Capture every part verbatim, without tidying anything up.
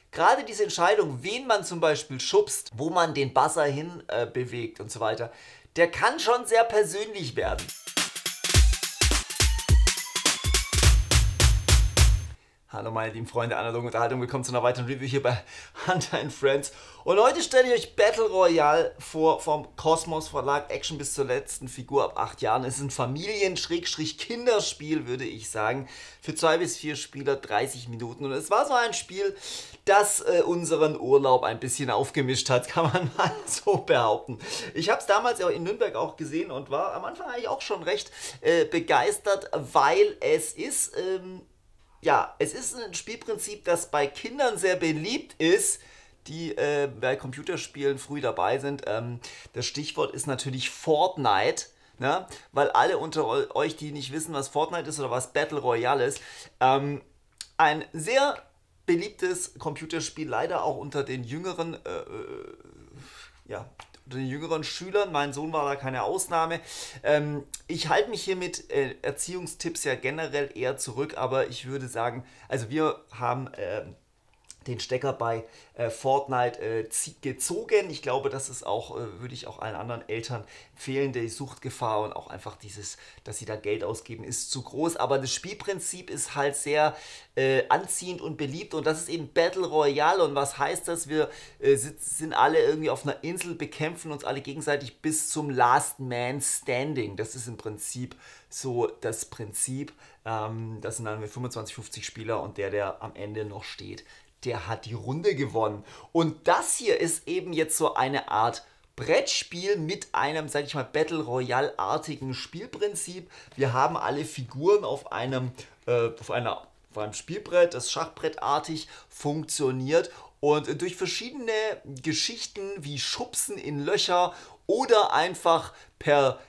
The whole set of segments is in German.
Gerade diese Entscheidung, wen man zum Beispiel schubst, wo man den Buzzer hin äh, bewegt und so weiter, der kann schon sehr persönlich werden. Hallo meine lieben Freunde der analogen Unterhaltung, willkommen zu einer weiteren Review hier bei Hunter and Friends. Und heute stelle ich euch Battle Royale vor vom Kosmos Verlag, Action bis zur letzten Figur ab acht Jahren. Es ist ein Familien-Kinderspiel, würde ich sagen, für zwei bis vier Spieler, dreißig Minuten. Und es war so ein Spiel, das äh, unseren Urlaub ein bisschen aufgemischt hat, kann man mal so behaupten. Ich habe es damals in Nürnberg auch gesehen und war am Anfang eigentlich auch schon recht äh, begeistert, weil es ist... Ähm, Ja, es ist ein Spielprinzip, das bei Kindern sehr beliebt ist, die äh, bei Computerspielen früh dabei sind. Ähm, das Stichwort ist natürlich Fortnite, ne? Weil alle unter euch, die nicht wissen, was Fortnite ist oder was Battle Royale ist, ähm, ein sehr beliebtes Computerspiel, leider auch unter den jüngeren, äh, ja, den jüngeren Schülern, mein Sohn war da keine Ausnahme. Ähm, ich halte mich hier mit äh, Erziehungstipps ja generell eher zurück, aber ich würde sagen, also wir haben äh, den Stecker bei äh, Fortnite äh, gezogen. Ich glaube, das ist auch, äh, würde ich auch allen anderen Eltern empfehlen, die Suchtgefahr und auch einfach dieses, dass sie da Geld ausgeben, ist zu groß. Aber das Spielprinzip ist halt sehr äh, anziehend und beliebt und das ist eben Battle Royale. Und was heißt das? Wir äh, sind alle irgendwie auf einer Insel, bekämpfen uns alle gegenseitig bis zum Last Man Standing. Das ist im Prinzip so das Prinzip. Ähm, das sind dann fünfundzwanzig, fünfzig Spieler und der, der am Ende noch steht, der hat die Runde gewonnen. Und das hier ist eben jetzt so eine Art Brettspiel mit einem, sag ich mal, Battle Royale-artigen Spielprinzip. Wir haben alle Figuren auf einem, äh, auf einer, auf einem Spielbrett, das schachbrettartig funktioniert. Und durch verschiedene Geschichten wie Schubsen in Löcher oder einfach per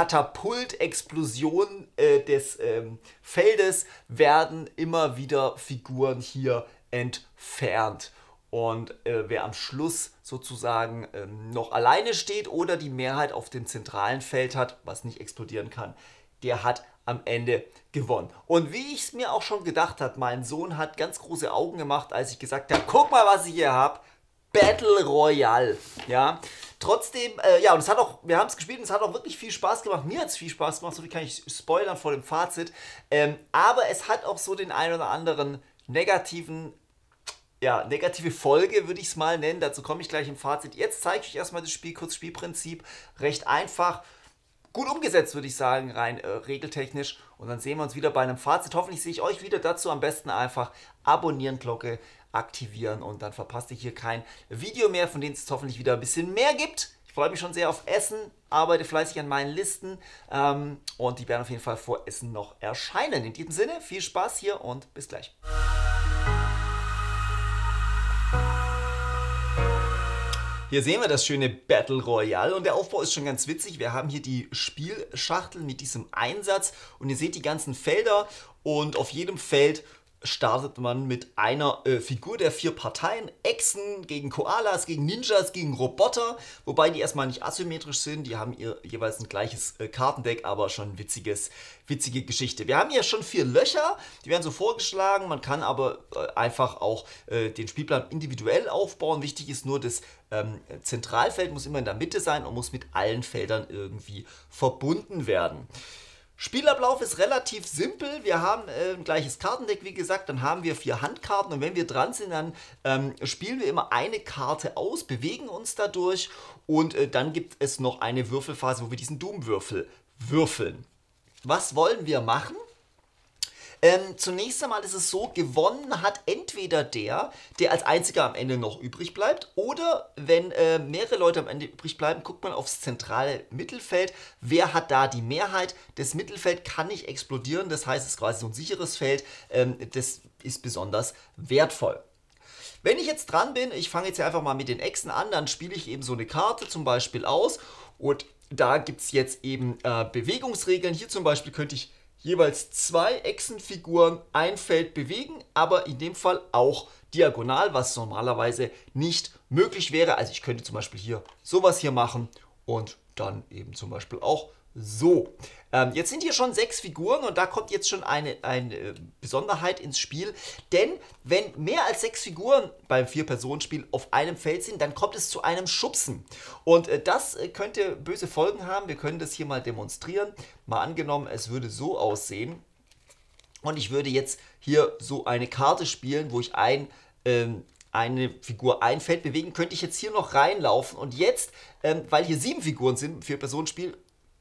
Katapult-Explosion äh, des ähm, Feldes werden immer wieder Figuren hier entfernt. Und äh, wer am Schluss sozusagen ähm, noch alleine steht oder die Mehrheit auf dem zentralen Feld hat, was nicht explodieren kann, der hat am Ende gewonnen. Und wie ich es mir auch schon gedacht habe, mein Sohn hat ganz große Augen gemacht, als ich gesagt habe, guck mal, was ich hier habe. Battle Royale. Ja, trotzdem, äh, ja, und es hat auch, wir haben es gespielt und es hat auch wirklich viel Spaß gemacht. Mir hat es viel Spaß gemacht, so viel kann ich spoilern vor dem Fazit. Ähm, aber es hat auch so den einen oder anderen negativen, ja, negative Folge, würde ich es mal nennen. Dazu komme ich gleich im Fazit. Jetzt zeige ich euch erstmal das Spiel, kurz Spielprinzip. Recht einfach. Gut umgesetzt, würde ich sagen, rein äh, regeltechnisch. Und dann sehen wir uns wieder bei einem Fazit. Hoffentlich sehe ich euch wieder dazu. Am besten einfach abonnieren, Glocke aktivieren und dann verpasst ihr hier kein Video mehr, von denen es hoffentlich wieder ein bisschen mehr gibt. Ich freue mich schon sehr auf Essen, arbeite fleißig an meinen Listen ähm, und die werden auf jeden Fall vor Essen noch erscheinen. In diesem Sinne, viel Spaß hier und bis gleich. Hier sehen wir das schöne Battle Royale und der Aufbau ist schon ganz witzig. Wir haben hier die Spielschachtel mit diesem Einsatz und ihr seht die ganzen Felder und auf jedem Feld startet man mit einer äh, Figur der vier Parteien. Echsen gegen Koalas, gegen Ninjas, gegen Roboter, wobei die erstmal nicht asymmetrisch sind. Die haben ihr jeweils ein gleiches äh, Kartendeck, aber schon witziges, witzige Geschichte. Wir haben hier schon vier Löcher, die werden so vorgeschlagen. Man kann aber äh, einfach auch äh, den Spielplan individuell aufbauen. Wichtig ist nur, das ähm, Zentralfeld muss immer in der Mitte sein und muss mit allen Feldern irgendwie verbunden werden. Spielablauf ist relativ simpel. Wir haben äh, ein gleiches Kartendeck, wie gesagt, dann haben wir vier Handkarten und wenn wir dran sind, dann ähm, spielen wir immer eine Karte aus, bewegen uns dadurch und äh, dann gibt es noch eine Würfelphase, wo wir diesen Doom-Würfel würfeln. Was wollen wir machen? Ähm, zunächst einmal ist es so, gewonnen hat entweder der, der als einziger am Ende noch übrig bleibt, oder wenn äh, mehrere Leute am Ende übrig bleiben, guckt man aufs zentrale Mittelfeld. Wer hat da die Mehrheit? Das Mittelfeld kann nicht explodieren, das heißt, es ist quasi so ein sicheres Feld. Ähm, das ist besonders wertvoll. Wenn ich jetzt dran bin, ich fange jetzt hier einfach mal mit den Echsen an, dann spiele ich eben so eine Karte zum Beispiel aus und da gibt es jetzt eben äh, Bewegungsregeln. Hier zum Beispiel könnte ich jeweils zwei Echsenfiguren ein Feld bewegen, aber in dem Fall auch diagonal, was normalerweise nicht möglich wäre. Also ich könnte zum Beispiel hier sowas hier machen und dann eben zum Beispiel auch So, ähm, jetzt sind hier schon sechs Figuren und da kommt jetzt schon eine, eine Besonderheit ins Spiel. Denn wenn mehr als sechs Figuren beim Vier-Personen-Spiel auf einem Feld sind, dann kommt es zu einem Schubsen. Und äh, das äh, könnte böse Folgen haben. Wir können das hier mal demonstrieren. Mal angenommen, es würde so aussehen. Und ich würde jetzt hier so eine Karte spielen, wo ich ein... Ähm, eine Figur ein Feld bewegen, könnte ich jetzt hier noch reinlaufen und jetzt, ähm, weil hier sieben Figuren sind im Vier-Personen-Spiel,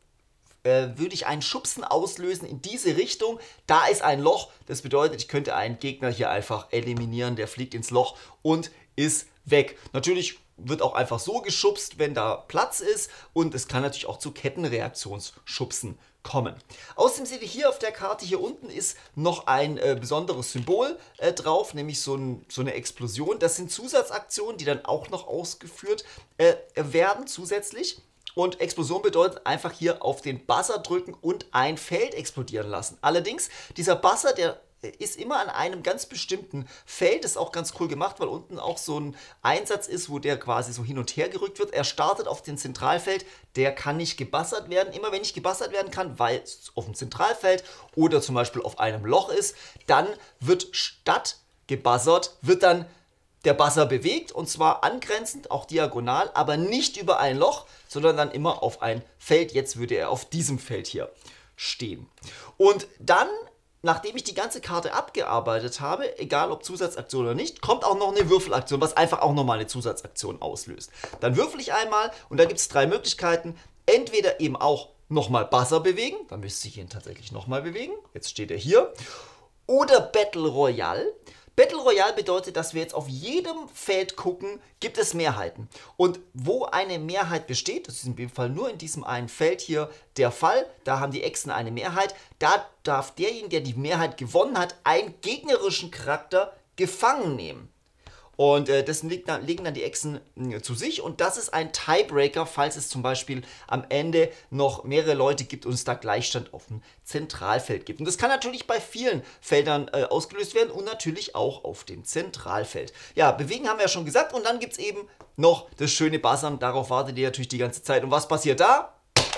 äh, würde ich einen Schubsen auslösen in diese Richtung. Da ist ein Loch, das bedeutet, ich könnte einen Gegner hier einfach eliminieren, der fliegt ins Loch und ist weg. Natürlich wird auch einfach so geschubst, wenn da Platz ist und es kann natürlich auch zu Kettenreaktionsschubsen kommen. Außerdem seht ihr hier auf der Karte, hier unten ist noch ein äh, besonderes Symbol äh, drauf, nämlich so, ein, so eine Explosion. Das sind Zusatzaktionen, die dann auch noch ausgeführt äh, werden zusätzlich. Und Explosion bedeutet einfach hier auf den Buzzer drücken und ein Feld explodieren lassen. Allerdings, dieser Buzzer, der ist immer an einem ganz bestimmten Feld. Das ist auch ganz cool gemacht, weil unten auch so ein Einsatz ist, wo der quasi so hin und her gerückt wird. Er startet auf dem Zentralfeld, der kann nicht gebuzzert werden. Immer wenn nicht gebuzzert werden kann, weil es auf dem Zentralfeld oder zum Beispiel auf einem Loch ist, dann wird statt gebuzzert, wird dann der Buzzer bewegt und zwar angrenzend, auch diagonal, aber nicht über ein Loch, sondern dann immer auf ein Feld. Jetzt würde er auf diesem Feld hier stehen. Und dann, nachdem ich die ganze Karte abgearbeitet habe, egal ob Zusatzaktion oder nicht, kommt auch noch eine Würfelaktion, was einfach auch nochmal eine Zusatzaktion auslöst. Dann würfel ich einmal und da gibt es drei Möglichkeiten. Entweder eben auch nochmal Buzzer bewegen, dann müsste ich ihn tatsächlich nochmal bewegen. Jetzt steht er hier. Oder Battle Royale. Battle Royale bedeutet, dass wir jetzt auf jedem Feld gucken, gibt es Mehrheiten. Und wo eine Mehrheit besteht, das ist in dem Fall nur in diesem einen Feld hier der Fall, da haben die Echsen eine Mehrheit, da darf derjenige, der die Mehrheit gewonnen hat, einen gegnerischen Charakter gefangen nehmen. Und äh, das legen dann, legen dann die Echsen äh, zu sich und das ist ein Tiebreaker, falls es zum Beispiel am Ende noch mehrere Leute gibt und es da Gleichstand auf dem Zentralfeld gibt. Und das kann natürlich bei vielen Feldern äh, ausgelöst werden und natürlich auch auf dem Zentralfeld. Ja, bewegen haben wir ja schon gesagt und dann gibt es eben noch das schöne Buzzern, darauf wartet ihr natürlich die ganze Zeit. Und was passiert da?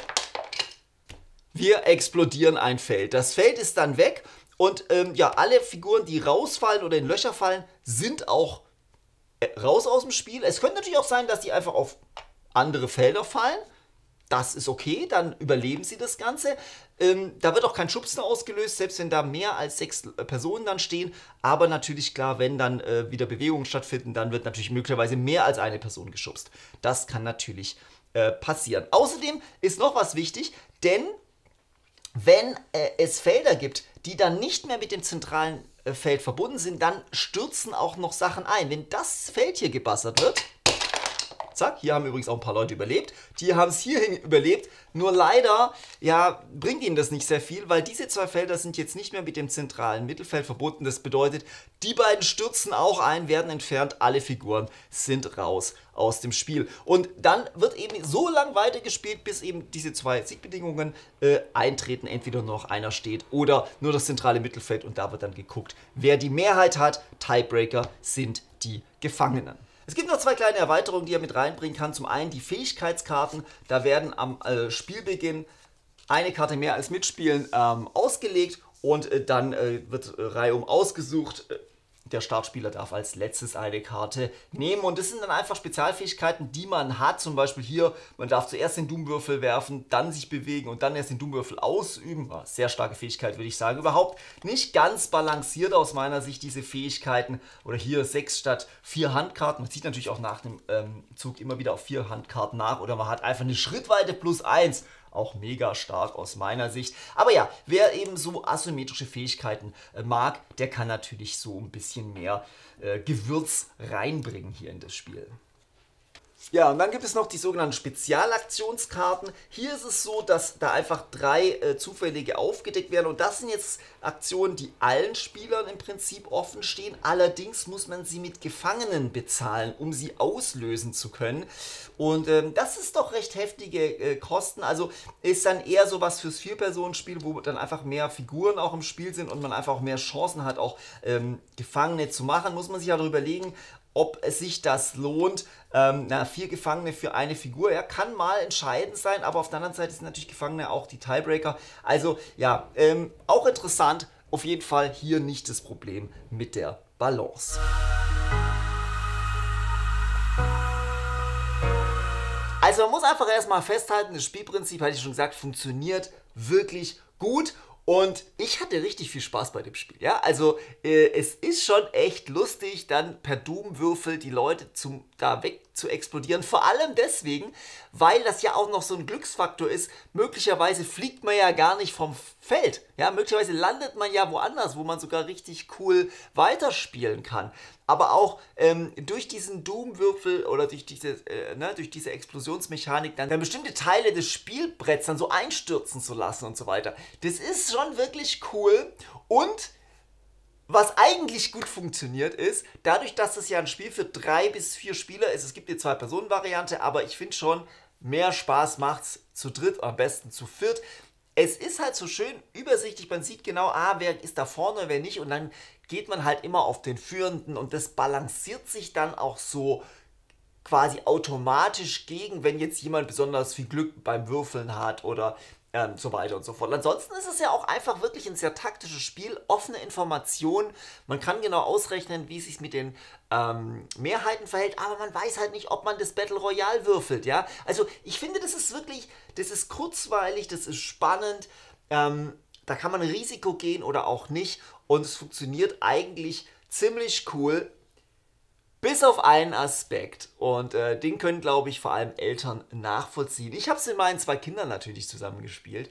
Wir explodieren ein Feld. Das Feld ist dann weg und ähm, ja, alle Figuren, die rausfallen oder in Löcher fallen, sind auch raus aus dem Spiel. Es könnte natürlich auch sein, dass die einfach auf andere Felder fallen. Das ist okay, dann überleben sie das Ganze. Ähm, da wird auch kein Schubsen ausgelöst, selbst wenn da mehr als sechs Personen dann stehen. Aber natürlich klar, wenn dann äh, wieder Bewegungen stattfinden, dann wird natürlich möglicherweise mehr als eine Person geschubst. Das kann natürlich äh, passieren. Außerdem ist noch was wichtig, denn wenn äh, es Felder gibt, die dann nicht mehr mit dem zentralen äh, Feld verbunden sind, dann stürzen auch noch Sachen ein. Wenn das Feld hier gebuzzert wird, zack, hier haben übrigens auch ein paar Leute überlebt, die haben es hierhin überlebt, nur leider, ja, bringt ihnen das nicht sehr viel, weil diese zwei Felder sind jetzt nicht mehr mit dem zentralen Mittelfeld verbunden. Das bedeutet, die beiden stürzen auch ein, werden entfernt, alle Figuren sind raus aus dem Spiel. Und dann wird eben so lang weitergespielt, bis eben diese zwei Siegbedingungen äh, eintreten. Entweder noch einer steht oder nur das zentrale Mittelfeld und da wird dann geguckt, wer die Mehrheit hat. Tiebreaker sind die Gefangenen. Es gibt noch zwei kleine Erweiterungen, die er mit reinbringen kann. Zum einen die Fähigkeitskarten. Da werden am äh, Spielbeginn eine Karte mehr als Mitspielen ähm, ausgelegt und äh, dann äh, wird äh, reihum ausgesucht. Der Startspieler darf als letztes eine Karte nehmen und das sind dann einfach Spezialfähigkeiten, die man hat. Zum Beispiel hier, man darf zuerst den Doomwürfel werfen, dann sich bewegen und dann erst den Doomwürfel ausüben. Sehr starke Fähigkeit, würde ich sagen. Überhaupt nicht ganz balanciert aus meiner Sicht, diese Fähigkeiten. Oder hier sechs statt vier Handkarten. Man zieht natürlich auch nach dem ähm, Zug immer wieder auf vier Handkarten nach. Oder man hat einfach eine Schrittweite plus eins. Auch mega stark aus meiner Sicht. Aber ja, wer eben so asymmetrische Fähigkeiten äh, mag, der kann natürlich so ein bisschen mehr äh, Gewürz reinbringen hier in das Spiel. Ja, und dann gibt es noch die sogenannten Spezialaktionskarten. Hier ist es so, dass da einfach drei äh, zufällige aufgedeckt werden. Und das sind jetzt Aktionen, die allen Spielern im Prinzip offen stehen. Allerdings muss man sie mit Gefangenen bezahlen, um sie auslösen zu können. Und ähm, das ist doch recht heftige äh, Kosten. Also ist dann eher sowas fürs Vier-Personen-Spiel, wo dann einfach mehr Figuren auch im Spiel sind und man einfach auch mehr Chancen hat, auch ähm, Gefangene zu machen. Muss man sich ja darüber überlegen, ob es sich das lohnt. Ähm, na, vier Gefangene für eine Figur, ja, kann mal entscheidend sein, aber auf der anderen Seite sind natürlich Gefangene auch die Tiebreaker. Also ja, ähm, auch interessant, auf jeden Fall hier nicht das Problem mit der Balance. Also man muss einfach erstmal festhalten, das Spielprinzip, hatte ich schon gesagt, funktioniert wirklich gut. Und ich hatte richtig viel Spaß bei dem Spiel. Ja? Also äh, es ist schon echt lustig, dann per Doom-Würfel die Leute zum, da weg zu explodieren. Vor allem deswegen, weil das ja auch noch so ein Glücksfaktor ist. Möglicherweise fliegt man ja gar nicht vom Feld. Ja? Möglicherweise landet man ja woanders, wo man sogar richtig cool weiterspielen kann. Aber auch ähm, durch diesen Doom-Würfel oder durch diese, äh, ne, durch diese Explosionsmechanik dann, dann bestimmte Teile des Spielbretts dann so einstürzen zu lassen und so weiter. Das ist schon wirklich cool. Und was eigentlich gut funktioniert ist, dadurch, dass es ja ein Spiel für drei bis vier Spieler ist, es gibt die Zwei-Personen-Variante, aber ich finde schon, mehr Spaß macht es zu dritt, am besten zu viert. Es ist halt so schön übersichtlich, man sieht genau, ah, wer ist da vorne, wer nicht, und dann geht man halt immer auf den Führenden und das balanciert sich dann auch so quasi automatisch gegen, wenn jetzt jemand besonders viel Glück beim Würfeln hat oder ähm, so weiter und so fort. Ansonsten ist es ja auch einfach wirklich ein sehr taktisches Spiel, offene Informationen. Man kann genau ausrechnen, wie es sich mit den ähm, Mehrheiten verhält, aber man weiß halt nicht, ob man das Battle Royale würfelt. Ja? Also ich finde, das ist wirklich, das ist kurzweilig, das ist spannend. Ähm, da kann man Risiko gehen oder auch nicht und es funktioniert eigentlich ziemlich cool. Bis auf einen Aspekt. Und äh, den können, glaube ich, vor allem Eltern nachvollziehen. Ich habe es mit meinen zwei Kindern natürlich zusammengespielt.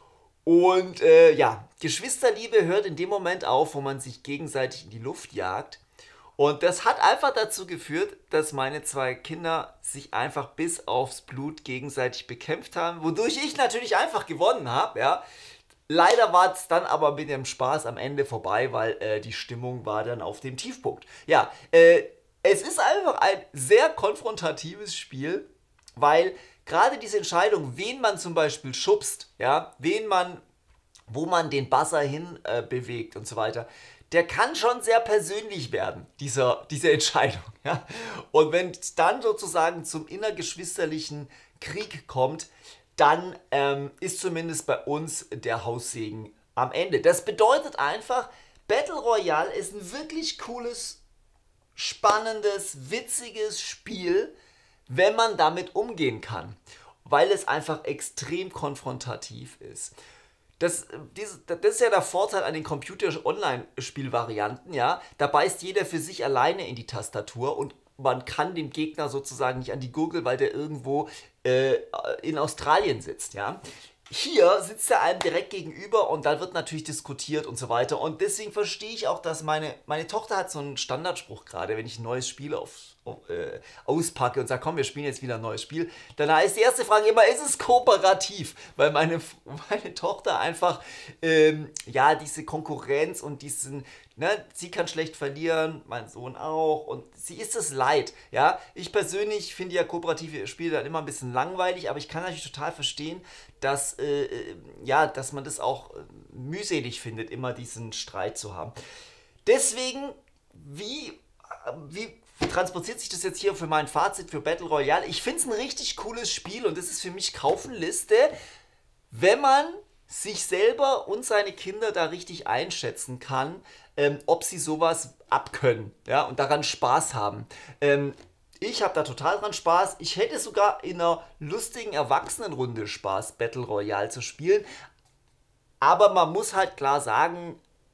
Und äh, ja, Geschwisterliebe hört in dem Moment auf, wo man sich gegenseitig in die Luft jagt. Und das hat einfach dazu geführt, dass meine zwei Kinder sich einfach bis aufs Blut gegenseitig bekämpft haben. Wodurch ich natürlich einfach gewonnen habe, ja. Leider war es dann aber mit dem Spaß am Ende vorbei, weil äh, die Stimmung war dann auf dem Tiefpunkt. Ja, äh, es ist einfach ein sehr konfrontatives Spiel, weil gerade diese Entscheidung, wen man zum Beispiel schubst, ja, wen man, wo man den Buzzer hin äh, bewegt und so weiter, der kann schon sehr persönlich werden, dieser, diese Entscheidung. Ja? Und wenn es dann sozusagen zum innergeschwisterlichen Krieg kommt, dann ähm, ist zumindest bei uns der Haussegen am Ende. Das bedeutet einfach, Battle Royale ist ein wirklich cooles, spannendes, witziges Spiel, wenn man damit umgehen kann, weil es einfach extrem konfrontativ ist. Das, das, das ist ja der Vorteil an den Computer-Online-Spielvarianten, ja. Da beißt jeder für sich alleine in die Tastatur und man kann dem Gegner sozusagen nicht an die Gurgel, weil der irgendwo äh, in Australien sitzt, ja. Hier sitzt er einem direkt gegenüber und da wird natürlich diskutiert und so weiter. Und deswegen verstehe ich auch, dass meine, meine Tochter hat so einen Standardspruch gerade, wenn ich ein neues Spiel auf, auf, äh, auspacke und sage, komm, wir spielen jetzt wieder ein neues Spiel. Dann heißt die erste Frage immer, ist es kooperativ? Weil meine, meine Tochter einfach, ähm, ja, diese Konkurrenz und diesen, ne, sie kann schlecht verlieren, mein Sohn auch und sie ist es leid, ja. Ich persönlich finde ja kooperative Spiele dann immer ein bisschen langweilig, aber ich kann natürlich total verstehen, dass, äh, ja, dass man das auch äh, mühselig findet, immer diesen Streit zu haben. Deswegen, wie, äh, wie transportiert sich das jetzt hier für mein Fazit für Battle Royale? Ich finde es ein richtig cooles Spiel und das ist für mich Kaufenliste, wenn man sich selber und seine Kinder da richtig einschätzen kann, ähm, ob sie sowas abkönnen, ja, und daran Spaß haben. Ähm, Ich habe da total dran Spaß. Ich hätte sogar in einer lustigen Erwachsenenrunde Spaß, Battle Royale zu spielen. Aber man muss halt klar sagen,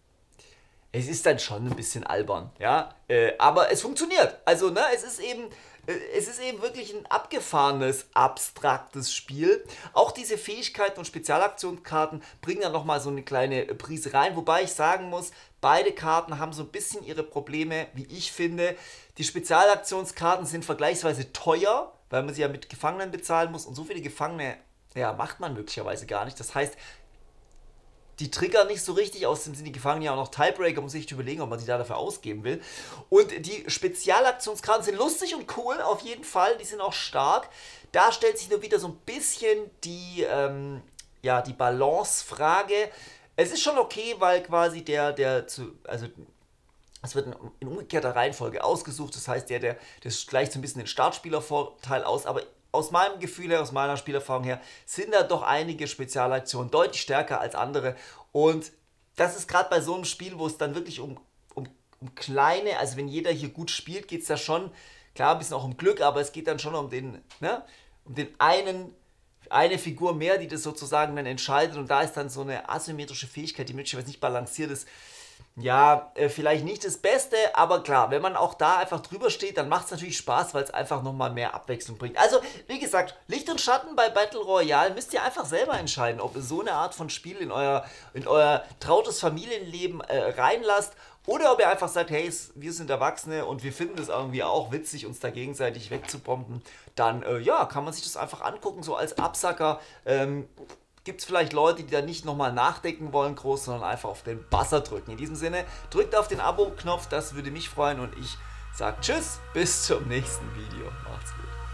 es ist dann schon ein bisschen albern, ja. Äh, aber es funktioniert. Also, ne, es ist eben, äh, es ist eben wirklich ein abgefahrenes, abstraktes Spiel. Auch diese Fähigkeiten und Spezialaktionskarten bringen dann nochmal so eine kleine Prise rein. Wobei ich sagen muss, beide Karten haben so ein bisschen ihre Probleme, wie ich finde. Die Spezialaktionskarten sind vergleichsweise teuer, weil man sie ja mit Gefangenen bezahlen muss. Und so viele Gefangene, ja, macht man möglicherweise gar nicht. Das heißt, die triggern nicht so richtig, außerdem sind die Gefangenen ja auch noch Tiebreaker, muss ich überlegen, ob man sie da dafür ausgeben will. Und die Spezialaktionskarten sind lustig und cool, auf jeden Fall, die sind auch stark. Da stellt sich nur wieder so ein bisschen die, ähm, ja, die Balance-Frage. Es ist schon okay, weil quasi der, der, zu, also Es wird in umgekehrter Reihenfolge ausgesucht, das heißt, der, der, das gleicht so ein bisschen den Startspielervorteil aus, aber aus meinem Gefühl her, aus meiner Spielerfahrung her, sind da doch einige Spezialaktionen deutlich stärker als andere. Und das ist gerade bei so einem Spiel, wo es dann wirklich um, um, um kleine, also wenn jeder hier gut spielt, geht es da schon, klar, ein bisschen auch um Glück, aber es geht dann schon um den, ne, um den einen, eine Figur mehr, die das sozusagen dann entscheidet. Und da ist dann so eine asymmetrische Fähigkeit, die möglicherweise nicht balanciert ist, ja, äh, vielleicht nicht das Beste, aber klar, wenn man auch da einfach drüber steht, dann macht es natürlich Spaß, weil es einfach nochmal mehr Abwechslung bringt. Also, wie gesagt, Licht und Schatten bei Battle Royale müsst ihr einfach selber entscheiden, ob ihr so eine Art von Spiel in euer, in euer trautes Familienleben äh, reinlasst oder ob ihr einfach sagt, hey, wir sind Erwachsene und wir finden es irgendwie auch witzig, uns da gegenseitig wegzubomben. Dann, äh, ja, kann man sich das einfach angucken, so als Absacker. Ähm, Gibt es vielleicht Leute, die da nicht nochmal nachdenken wollen groß, sondern einfach auf den Buzzer drücken. In diesem Sinne, drückt auf den Abo-Knopf, das würde mich freuen und ich sage Tschüss, bis zum nächsten Video. Macht's gut.